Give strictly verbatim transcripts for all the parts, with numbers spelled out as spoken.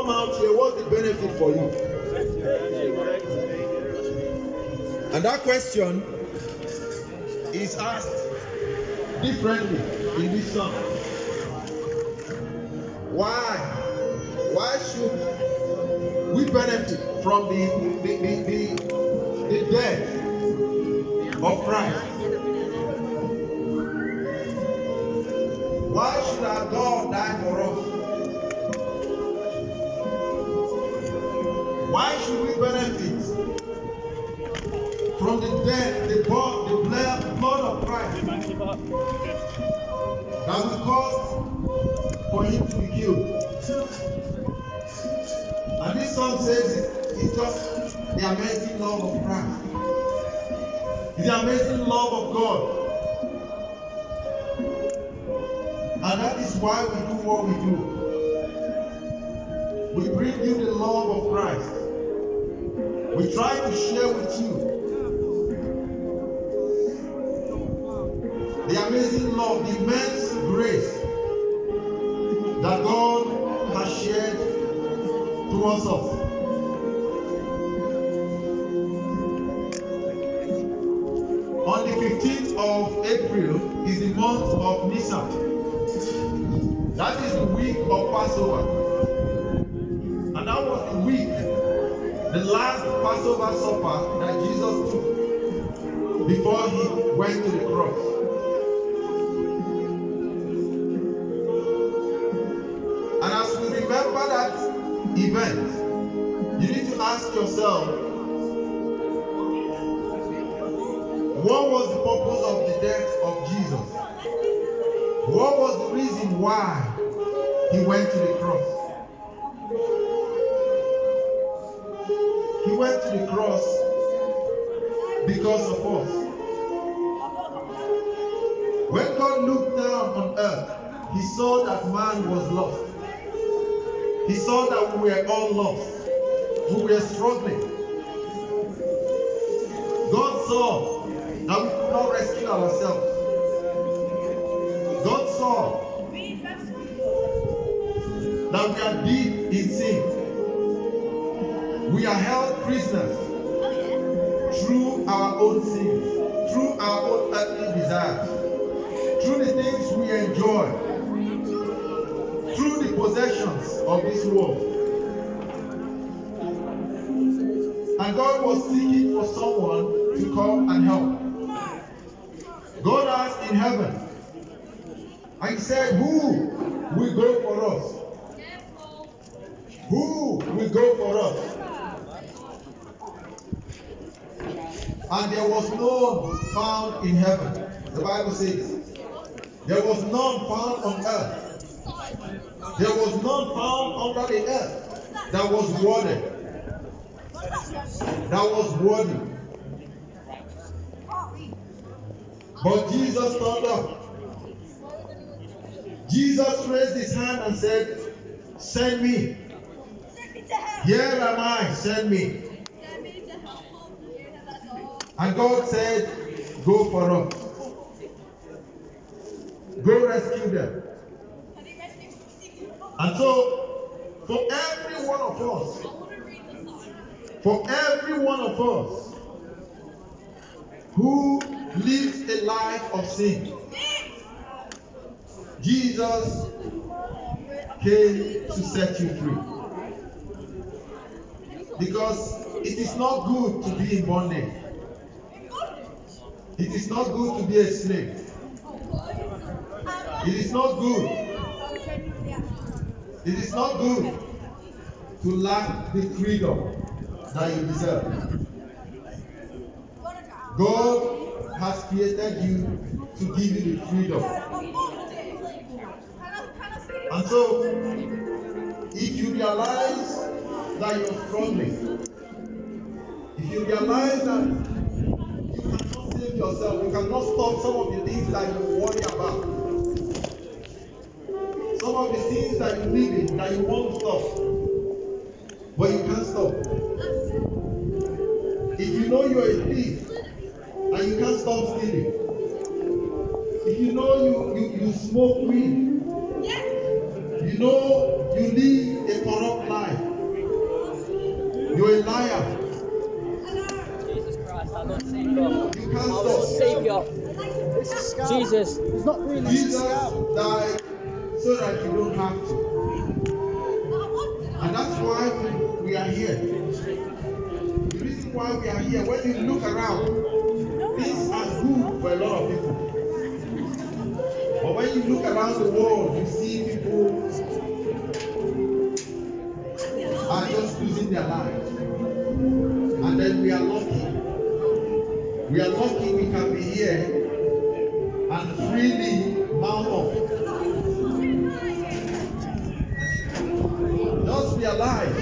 come out here, what's the benefit for you? And that question is asked differently in this song. Why? Why should we benefit from the the, the, the, the death of Christ? Why should our God die for us? Why should we benefit from the death, the blood, the blood of Christ that will cause for him to be killed? And this song says it, it's just the amazing love of Christ. It's the amazing love of God. And that is why we do what we do. We bring you the love of Christ. We try to share with you the amazing love, the immense grace that God has shared towards us. On the fifteenth of April is the month of Nisan. That is the week of Passover. And that was the week, the last Passover supper that Jesus took before he went to the cross. And as we remember that event, you need to ask yourself, what was the purpose of the death of Jesus? What was the reason why he went to the cross? He went to the cross because of us. When God looked down on earth, he saw that man was lost. He saw that we were all lost. We were struggling. God saw that we could not rescue ourselves. God saw that we are deep in sin. We are held prisoners through our own sins, through our own earthly desires, through the things we enjoy, through the possessions of this world. And God was seeking for someone to come and help. God asked in heaven, and he said, who will go for us? Who will go for us? And there was none found in heaven. The Bible says, there was none found on earth. There was none found under the earth that was worthy. That was worthy. But Jesus stood up. Jesus raised his hand and said, send me. Here am I, send me. And God said, go for us. Go rescue them. And so, for every one of us, for every one of us who lives a life of sin, Jesus came to set you free. Because it is not good to be in bondage. It is not good to be a slave. It is not good. It is not good to lack the freedom that you deserve. God has created you to give you the freedom. And so, if you realize that you're struggling, if you realize that you cannot save yourself, you cannot stop some of the things that you worry about, some of the things that you live in that you want to stop, but you can't stop. If you know you're a thief and you can't stop stealing, if you know you, you, you smoke weed, you know you live a corrupt life, You're a liar. Jesus Christ, our Lord Savior. You can't Our Lord stop. Savior. It's a scam. Jesus. It's not really Jesus a scam. died so that you don't have to. And that's why we, we are here. The reason why we are here, when you look around, things are good for a lot of people. But when you look around the world, you see people are just losing their lives. And then we are lucky. We are lucky we can be here and freely mount up. Just realize,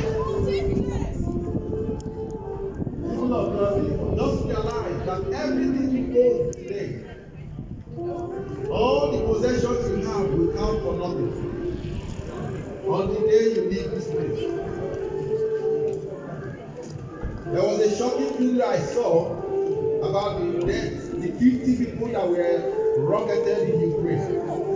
people of God, just realize that everything you own today, all the possessions you have will count for nothing on the day you leave this place. There was a shocking video I saw about the deaths, the fifty people that were rocketed in Ukraine.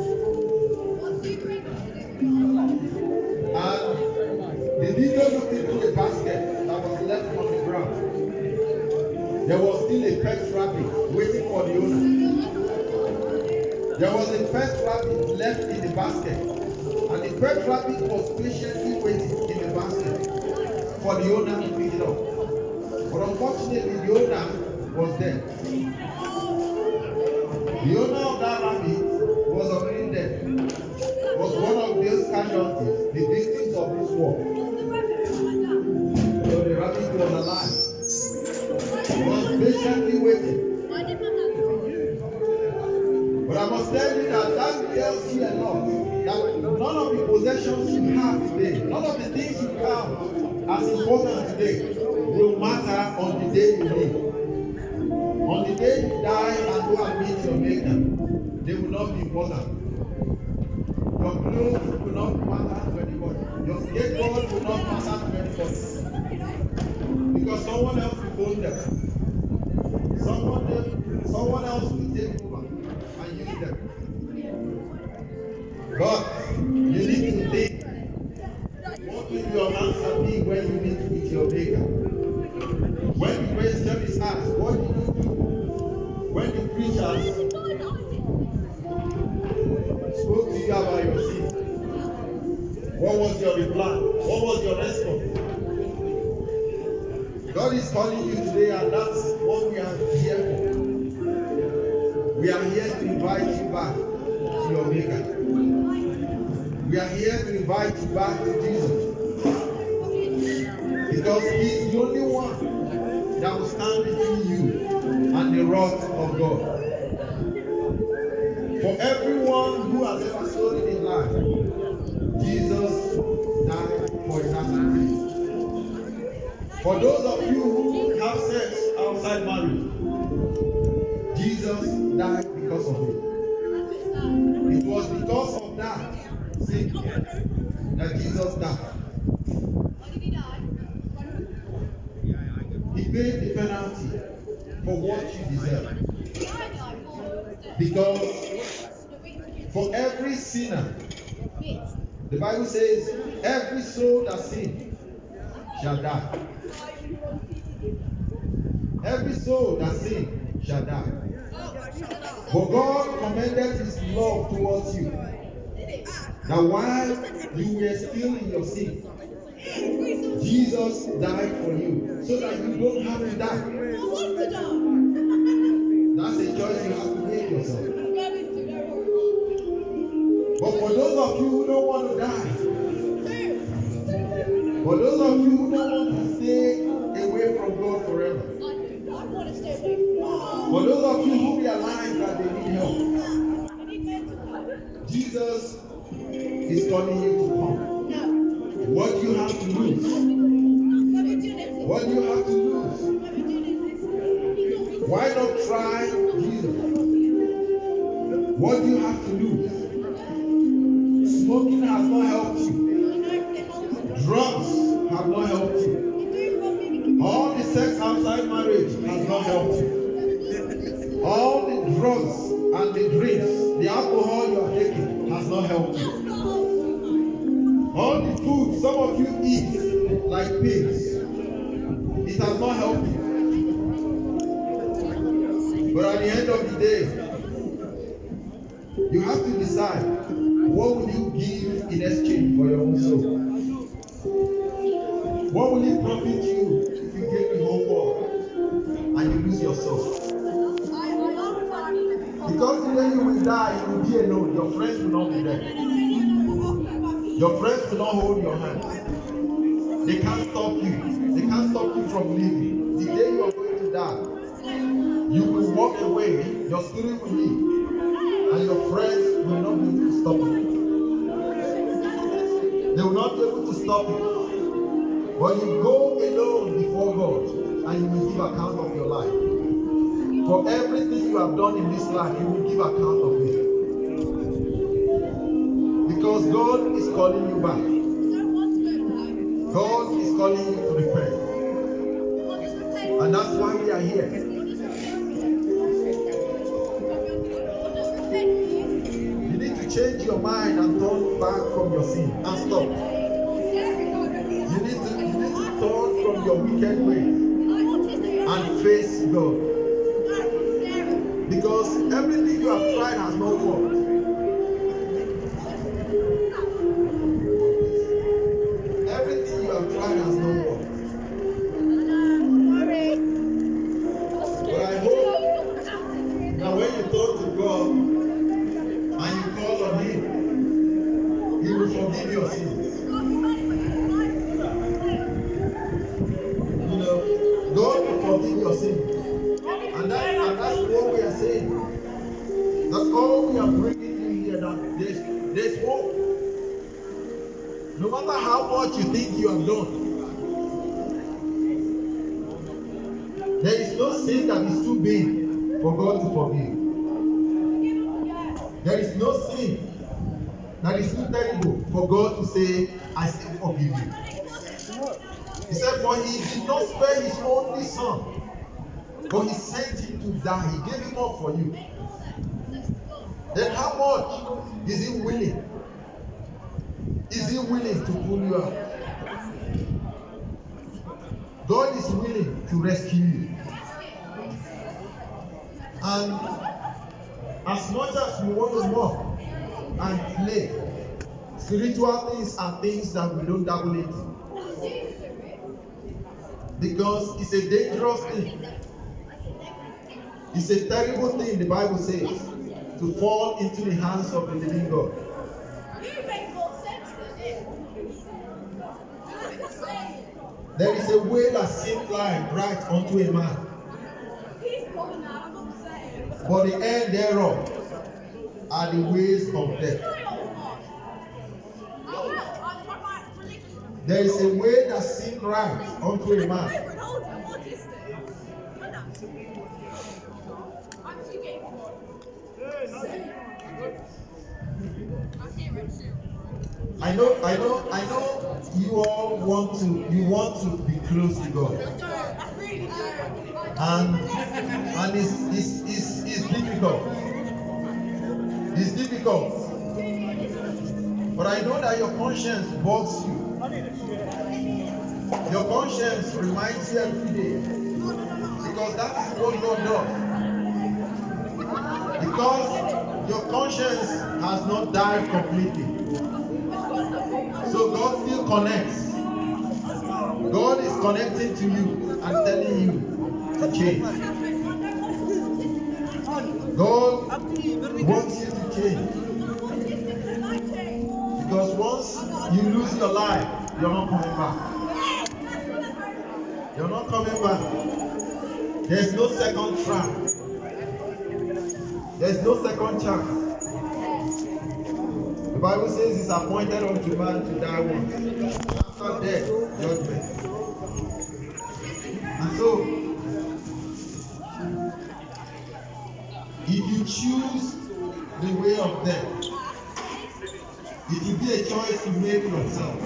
And the video looked into a basket that was left on the ground. There was still a pet rabbit waiting for the owner. There was a pet rabbit left in the basket. And the pet rabbit was patiently waiting in the basket for the owner to pick it up. But unfortunately, the owner was dead. The owner of that rabbit was already dead. Was one of those casualties, the victims of this war. So the rabbit was alive. He was patiently waiting. But I must tell you that that tells you a lot. That none of the possessions you have today, none of the things you count as important today, will matter on the day you leave. On the day you die and go and meet your maker, they will not be important. Your clothes will not matter to anybody. Your skateboard will not matter to anybody. Because someone else will own them. Someone else, someone else will take over and use them. But you need to think, what will your answer be when you meet with your maker? When the question is asked, what do you do? When the preachers spoke to you about your sin, what was your reply? What was your response? God is calling you today, and that's what we are here for. We are here to invite you back to your maker. We are here to invite you back to Jesus. Because He is the only one that will stand between you and the wrath of God. For everyone who has ever stolen in life, Jesus died for eternity. For those of you who have sex outside marriage, Jesus died because of it. It was because of that sin that Jesus died. He paid the penalty for what you deserve. Because for every sinner, the Bible says, every soul that sins shall die. Every soul that sins shall die. But God commended His love towards you, that while you were still in your sin, Jesus died for you, so that you don't have to die. That's a choice you have to make yourself. But for those of you who don't want to die, for those of you who don't want to stay away from God forever, for those of you who realize that they need help, Jesus is calling you to come. What do you have to lose? What do you have to lose? Why not try Jesus? What do you have to lose? Smoking has not helped you. Drugs have not helped you. All the sex outside marriage has not helped you. All the drugs and the drinks, the alcohol you are taking has not helped you. All the food some of you eat like pigs end of the day, you have to decide what will you give in exchange for your own soul. What will it profit you if you give the whole world and you lose your soul? Because the day you will die, you will be alone. Your friends will not be there. Your friends will not hold your hand. They can't stop you. They can't stop you from living. The day you are going to die, you will walk away. Your spirit will leave. And your friends will not be able to stop you. They will not be able to stop you. But you go alone before God and you will give account of your life. For everything you have done in this life, you will give account of it. Because God is calling you back. God is calling you to repent. And that's why we are here. You need to change your mind and turn back from your sin and stop. You need to, you need to turn from your wicked ways and face God. Because everything you have tried has not worked. Everything you have tried has not worked. But I hope that when you talk to God and you call on Him, He will forgive your sins. You know, God will forgive your sins. And, that, and that's what we are saying. That's all we are bringing you here. That there's, there's hope. No matter how much you think you have done, there is no sin that is too big for God to forgive. There is no sin that is too terrible for God to say, I still forgive you. He said, for He did not spare His only Son, but He sent Him to die. He gave Him up for you. Then how much is He willing? Is He willing to pull you out? God is willing to rescue you. And as much as we want to walk and play, spiritual things are things that we don't dabble into. Because it's a dangerous thing. It's a terrible thing, the Bible says, to fall into the hands of the living God. There is a way that seems like right unto a man, but the end thereof are the ways of death. There is a way that seems right unto a man, I know, I know, I know you all want to, you want to be close to God. And, and it's, it's, it's, it's difficult. It's difficult. But I know that your conscience bugs you. Your conscience reminds you every day. Because that is what God does. Because your conscience has not died completely. So God still connects. God is connecting to you and telling you to change. God wants you to change. Because once you lose your life, you're not coming back. You're not coming back. There's no second try. There's no second chance. The Bible says it's appointed unto man to die once. After death, judgment. And so, if you choose the way of death, it will be a choice you make yourself.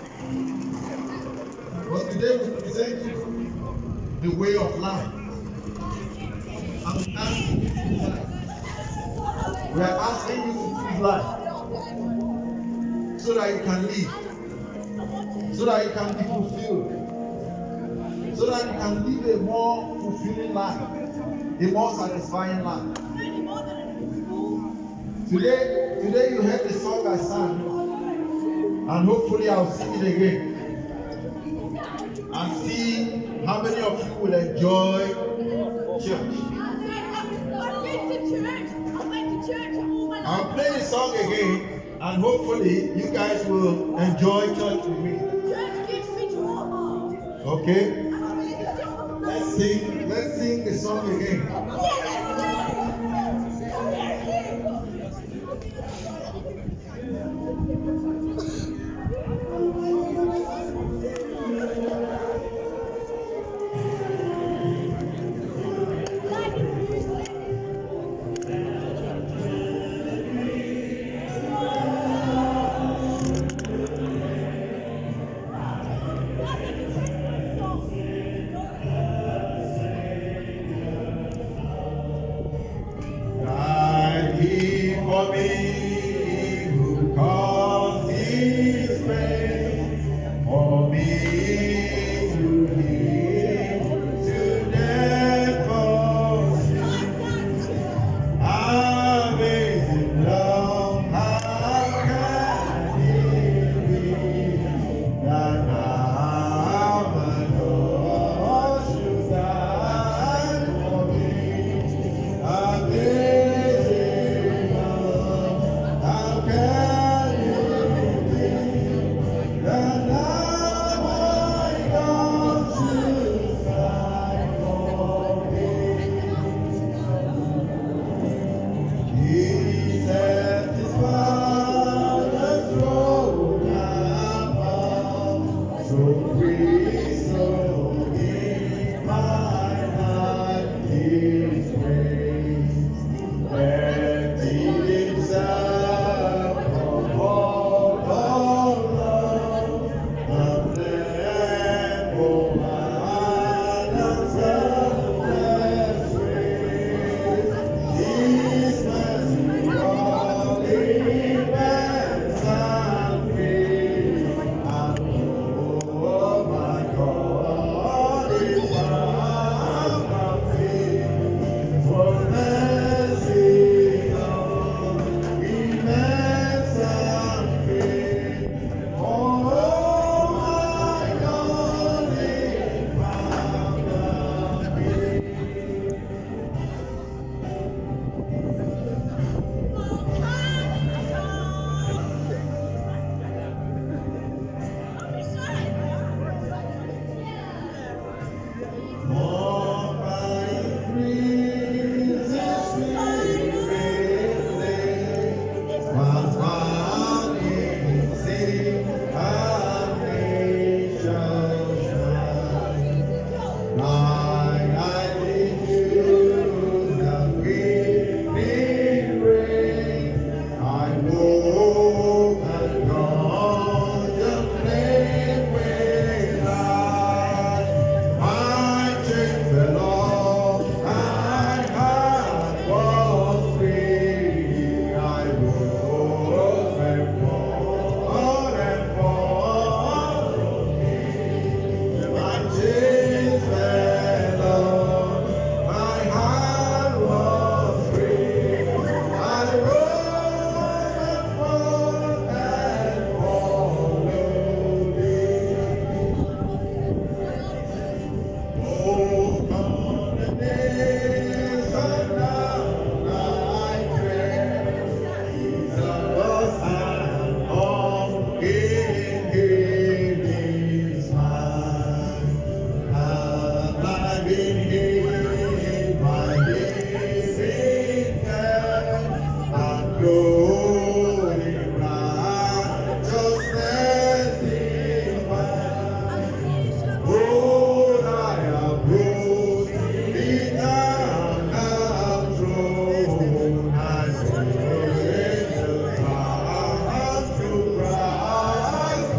But today we present you the way of life. And we ask you to choose life. We are asking you to choose life. So that you can live, so that you can be fulfilled, so that you can live a more fulfilling life. a more satisfying life. Today, today you heard the song I sang, and hopefully I'll sing it again. And see how many of you will enjoy church. I'll play the song again, and hopefully you guys will enjoy church with me. Okay? Let's sing, let's sing the song again.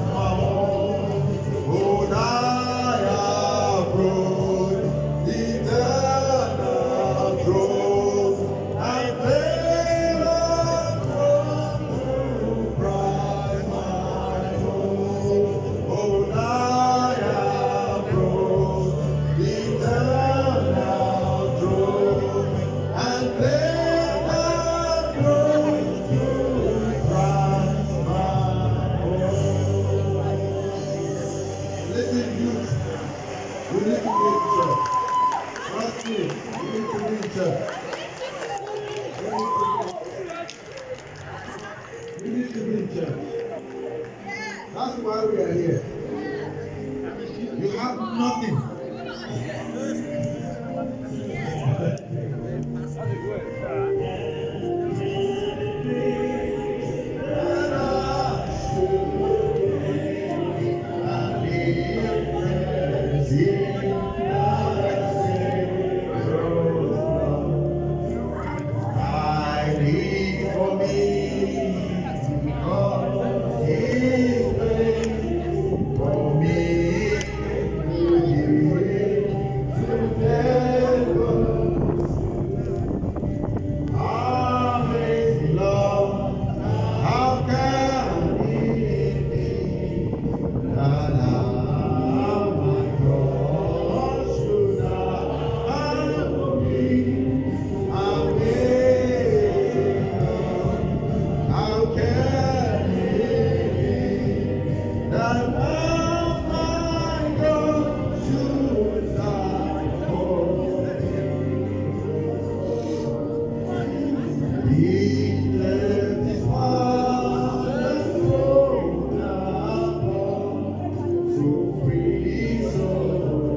He Trust me, you need to be in church. You need to be in church. That's why we are here. You have nothing. I need for me, God is waiting for me to never. Amazing love, how can it be that I, my God, should die for me? Amazing love, how can it be that I, my God, should die for me? He left his father's throne above, so free, so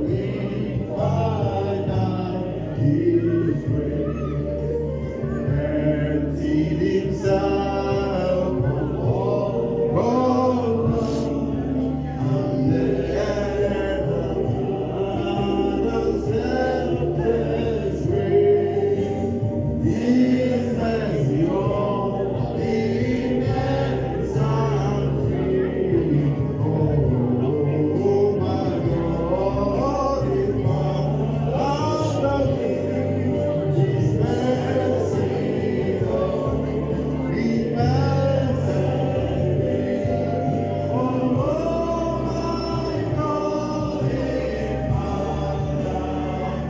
infinite his grace, emptied himself of all wrong, and then another selfless grace. His mercy on the immense and free. Oh, my God is one of me. His mercy on the immense and free. Oh, my God is one of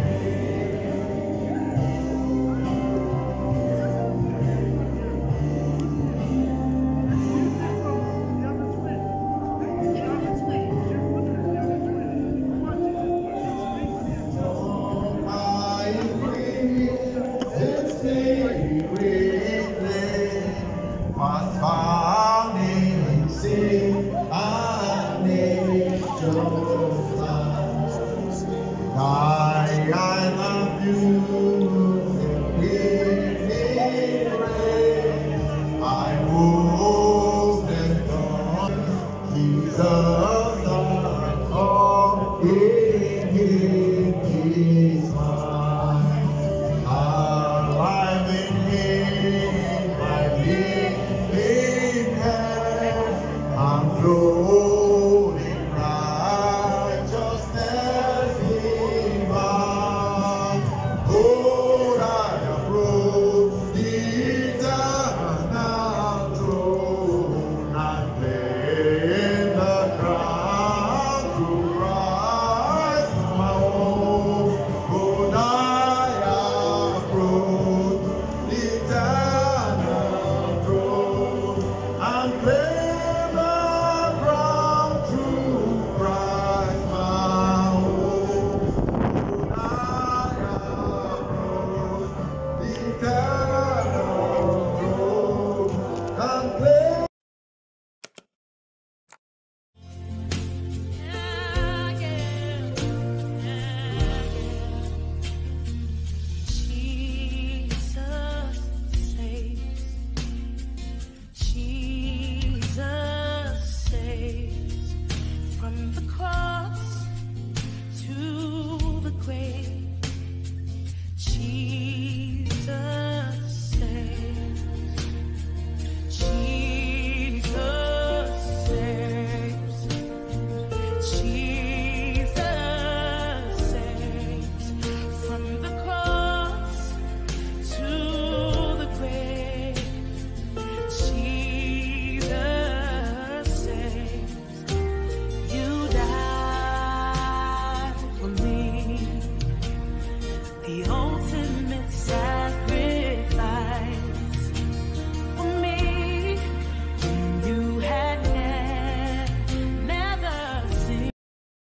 I love you.